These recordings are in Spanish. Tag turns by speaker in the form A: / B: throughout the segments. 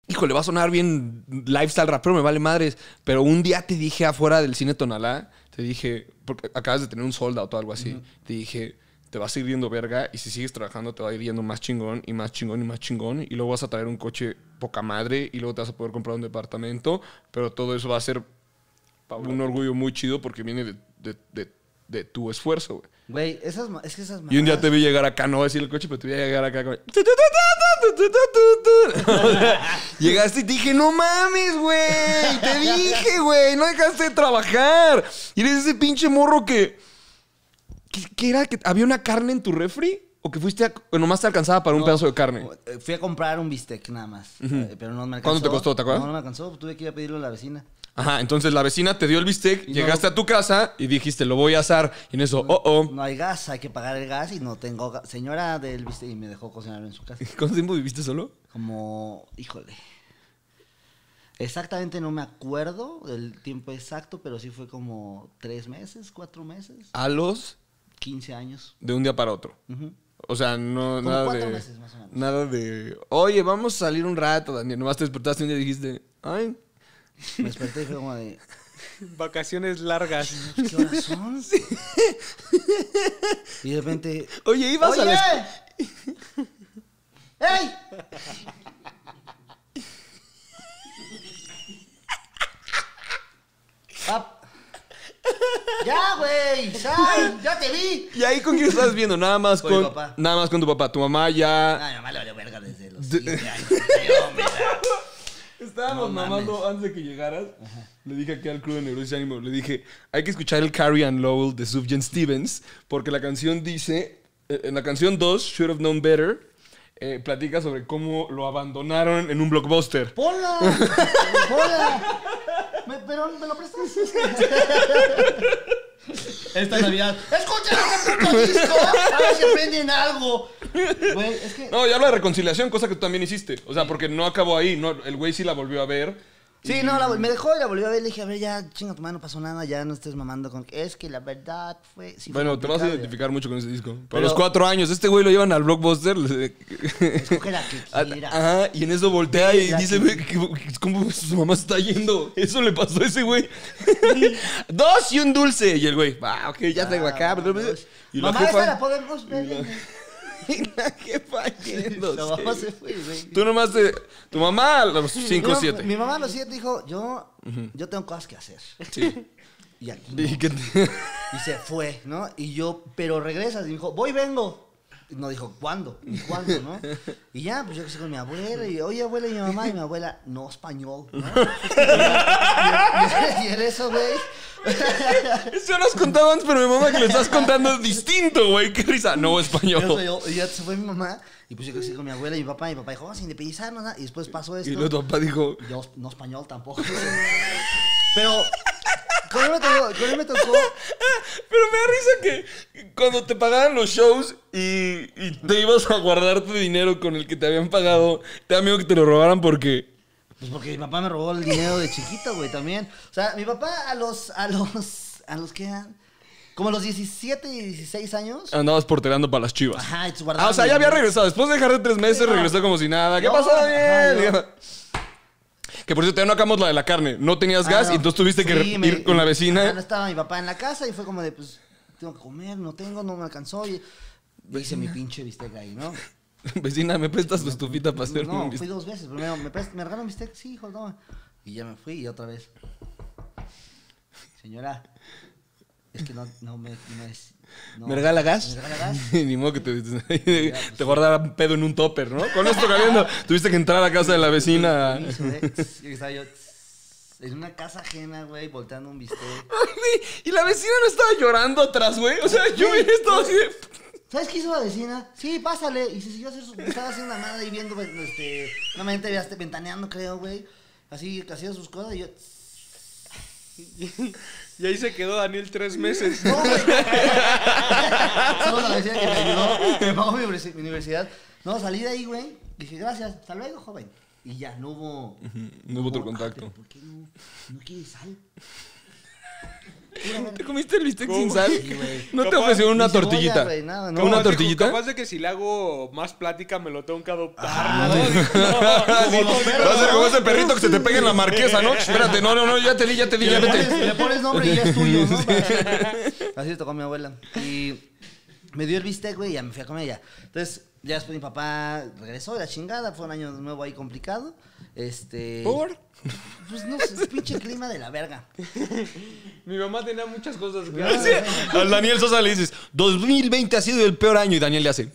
A: híjole, va a sonar bien lifestyle rapero, me vale madres. Pero un día te dije afuera del cine Tonalá, te dije, porque acabas de tener un sold out o algo así, te dije, te vas a ir yendo verga y si sigues trabajando te va a ir yendo más chingón y más chingón y más chingón y luego vas a traer un coche poca madre y luego te vas a poder comprar un departamento, pero todo eso va a ser un orgullo muy chido porque viene de tu esfuerzo, güey.
B: Güey, es que esas
A: Y un día
B: mamadas-
A: te vi llegar acá, no voy a decir el coche, pero te vi llegar acá con... Llegaste y te dije, no mames, güey. Te dije, güey, no dejaste de trabajar. Y eres ese pinche morro que... ¿Qué era? ¿Que había una carne en tu refri? ¿O que fuiste a... o nomás te alcanzaba para un pedazo de carne?
B: Fui a comprar un bistec nada más, pero no me alcanzó.
A: ¿Cuánto te costó, te acuerdas?
B: No me alcanzó, tuve que ir a pedirlo a la vecina.
A: Ajá, entonces la vecina te dio el bistec,
B: Y
A: llegaste a tu casa y dijiste, lo voy a asar. Y en eso,
B: No hay gas, hay que pagar el gas y no tengo gas. Señora del bistec y me dejó cocinarlo en su casa.
A: ¿Cuánto tiempo viviste solo?
B: Como, híjole. Exactamente no me acuerdo del tiempo exacto, pero sí fue como 3 meses, 4 meses,
A: A los
B: 15 años.
A: de un día para otro.
B: Ujú.
A: O sea, no,
B: Como
A: nada
B: 4
A: de...
B: meses más o menos.
A: Nada de... Oye, vamos a salir un rato, Daniel. Nomás te despertaste un día y dijiste... Ay,
B: Me desperté y fue como de,
C: Vacaciones largas.
B: ¿qué horas son? Y de repente,
A: oye, ibas a
B: ¡oye!
A: la...
B: ¡Ey! Pap. ¡Ya, güey! ¡Ya te vi!
A: ¿Y ahí con quién estabas viendo? Nada más
B: Con mi
A: con...
B: papá.
A: Nada más con tu papá. Tu mamá ya...
B: Ay, mi mamá le valió verga desde los 7 años. Yo, mira.
A: Estábamos
B: No
A: mamando
B: mames.
A: antes de que llegaras. Le dije aquí al crew de Neurosis Ánimo, le dije, hay que escuchar el Carrie and Lowell de Sufjan Stevens, porque la canción dice, en la canción 2, Should Have Known Better, platica sobre cómo lo abandonaron en un blockbuster.
B: ¡Pola! ¡Pola! Pero me lo prestas. Esta Navidad. ¡Escuchen ese puto disco! A ver si aprenden algo. Güey, es que.
A: No, ya habla de reconciliación, cosa que tú también hiciste. O sea, porque no acabó ahí, no, el güey sí la volvió a ver.
B: Sí, no, me dejó y la volvió a ver. Le dije, a ver, ya, chinga tu mano, no pasó nada. Ya no estés mamando con. Es que la verdad fue. Sí, fue
A: Bueno, te vas a
B: complicado,
A: identificar mucho con ese disco. Pero a
B: Pero-
A: los 4 años, este güey lo llevan al blockbuster.
B: Escoge la que quieras.
A: Ajá, y en eso voltea y
B: La
A: dice,
B: que-
A: güey, ¿cómo su mamá se está yendo? Eso le pasó a ese güey. 2 y un dulce. Y el güey, ok, ya tengo acá. Y la
B: Mamá, esta la
A: jefa,
B: podemos ver.
A: y la jefa yéndose.
B: La mamá se fue, güey.
A: Tú nomás tu mamá a los 5 o 7.
B: Mi mamá a los 7 dijo, yo tengo cosas que hacer.
A: Sí.
B: Y aquí no.
A: Y que
B: Y se fue, ¿no? Y yo, pero regresas. Y dijo, voy, vengo. Y no dijo, ¿cuándo? ¿Y cuándo, no? Y ya, pues yo que sé con mi abuela. Y oye, abuela y mi mamá. Y mi abuela, no español, ¿no? y en eso, güey.
A: Eso lo has contado antes, pero mi mamá que lo estás contando es distinto, güey. Qué risa. No, español.
B: Y ya se fue mi mamá. Y pues yo que sé con mi abuela y mi papá. Y mi papá dijo, vamos a independizarnos, ¿no? Y después pasó esto.
A: Y luego tu papá dijo,
B: Yo no español tampoco. Pero con él me tocó.
A: pero me da risa que cuando te pagaban los shows y te ibas a guardar tu dinero con el que te habían pagado, te da miedo que te lo robaran porque...
B: Pues porque mi papá me robó el dinero de chiquito, güey, también. O sea, mi papá a los que eran como a los 17 y 16 años.
A: Andabas porterando para las chivas.
B: Ajá, y te guardaban
A: O sea, ya
B: mi
A: había
B: dinero.
A: regresado. Después de dejar de 3 meses,
B: Sí, no.
A: regresó como si nada. ¿Qué
B: No,
A: pasó,
B: ajá,
A: Daniel?
B: yo-
A: Que por cierto, ya no acabamos la de la carne. No tenías gas
B: no.
A: y entonces tuviste que
B: Sí,
A: ir con la
B: ajá,
A: vecina.
B: no estaba mi papá en la casa y fue como de, pues, tengo que comer, no tengo, no me alcanzó. Y hice mi pinche bistec ahí, ¿no?
A: Vecina, ¿me prestas tu estufita para hacer
B: No,
A: un
B: fui
A: bistec?
B: 2 veces. Primero, ¿me regalan bistec? Sí, hijo, no. Y ya me fui y otra vez. Señora, es que no es... no.
A: ¿Me regala gas?
B: ¿Me regala gas?
A: Ni modo que te guardara pedo en un topper, ¿no? Con esto cabiendo, tuviste que entrar a casa de la vecina.
B: Permiso, y estaba yo en una casa ajena, güey, volteando un bistec.
A: Y la vecina no estaba llorando atrás, güey. O sea, yo hubiera estado así de...
B: ¿Sabes qué hizo la vecina? Sí, pásale. Y se siguió estaba haciendo una madre y viendo, una mente ventaneando, creo, güey. Así, hacía sus cosas y yo...
C: Y ahí se quedó Daniel 3 meses.
B: No, güey. Saludos a la vecina que me ayudó, que me pagó mi universidad. No, salí de ahí, güey. Dije, gracias, hasta luego, joven. Y ya, no hubo...
A: No hubo otro contacto.
B: ¿Pero por qué no quieres sal?
A: ¿Te comiste el bistec sin sal?
B: Sí, güey.
A: ¿No te
C: Capaz-
A: ofrecieron una
B: Ni cebolla,
A: tortillita?
B: güey, nada, no.
A: ¿Una
C: Capaz de-
A: tortillita?
C: Capaz de que si le hago más plática me lo tengo que adoptar,
B: Ah,
C: ¿no?
B: Como los perros,
A: Va a ser como
B: ¿no?
A: ese perrito que se te pega en la marquesa, ¿no? Espérate, no, ya te di, ya vete.
B: Le pones nombre y ya es tuyo, ¿no? Así le tocó a mi abuela. Y me dio el bistec, güey, y ya me fui a comer ya. Entonces, ya después mi papá regresó de la chingada. Fue un año nuevo ahí complicado.
A: ¿Por?
B: Pues no sé, pinche clima de la verga.
C: Mi mamá tenía muchas cosas que
B: Ah,
C: hacer.
A: Al Daniel Sosa le dices, 2020 ha sido el peor año. Y Daniel le hace...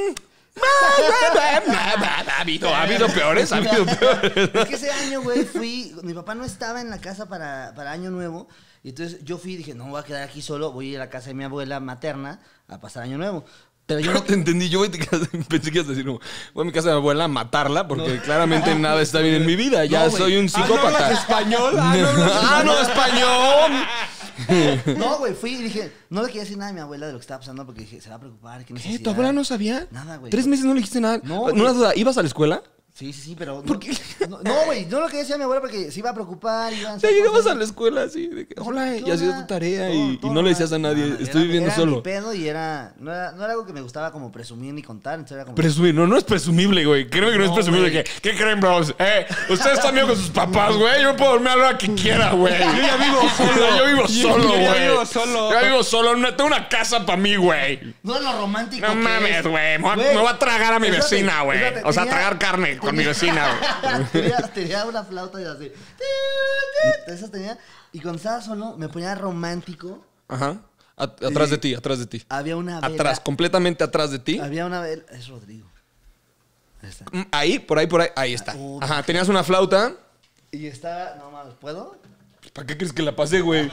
A: Ha habido peores, ha habido peores.
B: Es que ese año, güey, mi papá no estaba en la casa para Año Nuevo. Y entonces yo fui y dije, no me voy a quedar aquí solo, voy a ir a la casa de mi abuela materna a pasar Año Nuevo. Pero yo
A: Yo no
B: no...
A: te entendí, yo güey, pensé que ibas a decir, no, voy a mi casa de mi abuela a matarla porque claramente nada está bien en mi vida. Ya
B: No, güey.
A: soy un
C: ¿No hablas
A: psicópata.
C: español?
A: No, español.
B: No, güey, fui y dije, no le quería decir nada a mi abuela de lo que estaba pasando porque dije, se va a preocupar. ¿Qué
A: ¿Qué?
B: necesidad?
A: ¿Tu abuela no sabía?
B: Nada, güey.
A: 3 meses no le dijiste nada.
B: No,
A: Una
B: güey.
A: duda, ¿ibas a la escuela?
B: Sí, pero...
A: ¿Por qué?
B: No, güey, no lo quería decir a mi abuela porque se iba a preocupar.
A: Ya llegabas a la escuela así, de que, hola, y hacías tu tarea y no le decías a nadie, estoy viviendo
B: era
A: solo.
B: Mi pedo y no era algo que me gustaba como presumir ni contar, entonces era como...
A: Presumir, no es presumible, güey. Créeme que no es
B: No,
A: presumible.
B: güey.
A: ¿Qué creen, bros? Ustedes están bien con sus papás, güey. Yo puedo dormir a la hora que quiera, güey. Yo ya vivo solo. Yo vivo solo,
C: Yo ya
A: güey.
C: vivo solo.
A: Yo vivo solo. Tengo una casa para mí, güey.
B: No es lo romántico
A: No
B: que
A: mames,
B: es.
A: güey. Me voy a tragar a mi
B: Espérate,
A: vecina, güey.
B: espérate,
A: O sea,
B: tenía-
A: tragar carne con mi vecina, güey.
B: tenía una flauta y así. Esas tenía. Y cuando estaba solo, me ponía romántico.
A: Ajá. Atrás de ti, atrás de ti.
B: Había una vela.
A: Atrás, completamente atrás de ti.
B: Había una vela. Es Rodrigo. Ahí está.
A: Ahí, por ahí. Ahí está.
B: Puta.
A: Ajá, tenías una flauta.
B: Y estaba. No mames, ¿puedo?
A: ¿Para qué crees que la pasé, güey?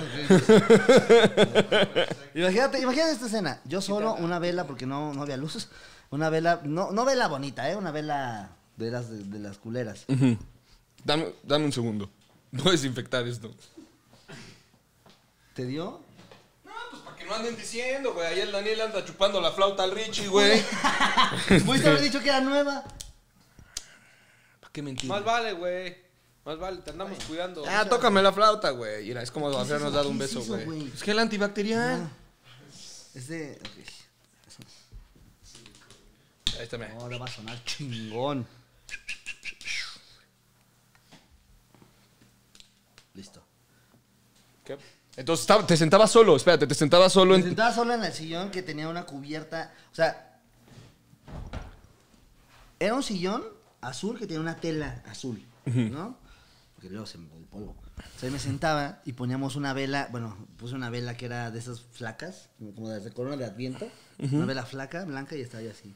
B: Imagínate esta escena. Yo solo, una vela, porque no había luces. Una vela, no vela bonita, una vela de las culeras.
A: Ujú. Dame un segundo. Voy a desinfectar esto.
B: ¿Te dio?
A: No, pues para que no anden diciendo, güey. Ahí el Daniel anda chupando la flauta al Richie, güey.
B: Pudiste haber dicho que era nueva.
A: ¿Para qué mentir?
C: Más vale, güey. Más vale, te andamos cuidando.
A: Ah, tócame la flauta, güey. Mira, es como habernos dado un
B: ¿Qué es
A: beso,
B: eso,
A: güey.
B: güey?
A: Es gel antibacterial.
B: Es de. Ok.
A: Ahí está, mira.
B: Ahora va a sonar chingón. Listo.
C: ¿Qué?
A: Entonces te sentabas solo, espérate, te sentabas solo
B: Me
A: en...
B: sentaba sola en el sillón que tenía una cubierta. O sea, era un sillón azul que tenía una tela azul, ¿no? Porque luego se me el polvo. O sea, me sentaba y poníamos una vela. Bueno, puse una vela que era de esas flacas, como de corona de Adviento. Una vela flaca, blanca, y estaba yo así.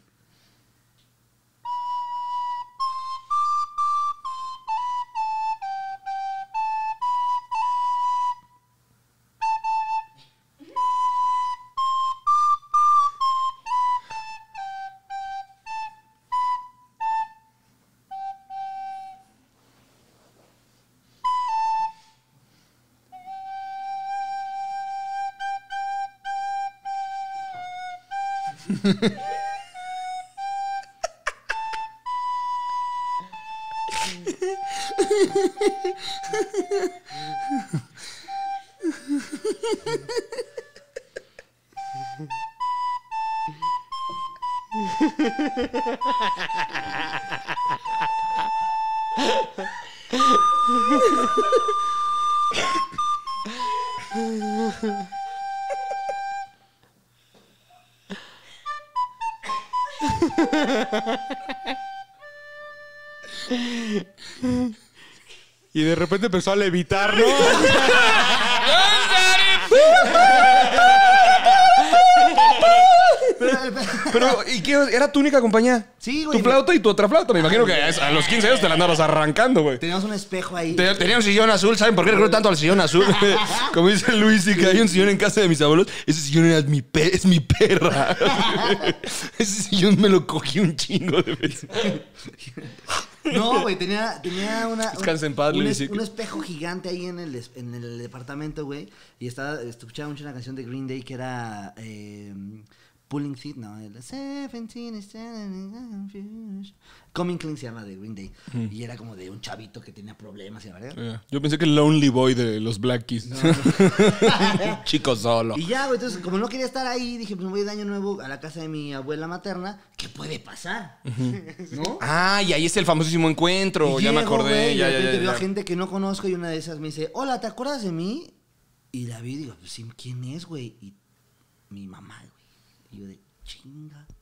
C: Y de repente empezó a levitar, ¿no?
A: Pero, ¿y qué? ¿Era tu única compañía?
B: Sí, güey.
A: Tu flauta y tu otra flauta. Me imagino que a los 15 años te la andabas arrancando, güey.
B: Teníamos un espejo ahí.
A: Tenía un sillón azul, ¿saben por qué recuerdo tanto al sillón azul? Como dice Luis, y que hay un sillón en casa de mis abuelos. Ese sillón es mi perra. Ese sillón me lo cogí un chingo de veces.
B: No, güey, tenía
A: Descansa en paz, Luis.
B: un espejo gigante ahí en el departamento, güey. Y escuchaba mucho una canción de Green Day que era Pulling Teeth, no, el 17 is standing in confusion. Coming Clean se llama de Green Day. Y era como de un chavito que tenía problemas, ¿verdad?
A: Yo pensé que el Lonely Boy de los Black Keys. Chico solo.
B: Y ya, güey, entonces, como no quería estar ahí, dije, pues me voy de año nuevo a la casa de mi abuela materna. ¿Qué puede pasar? ¿No?
A: Ah, y ahí es el famosísimo encuentro.
B: Y
A: ya me
B: llego,
A: acordé.
B: güey, y
A: Ya,
B: de
A: ya,
B: repente
A: ya,
B: veo a
A: ya.
B: gente que no conozco y una de esas me dice, hola, ¿te acuerdas de mí? Y la vi y digo, pues sí, ¿quién es, güey? Y mi mamá, güey. Y yo de, chinga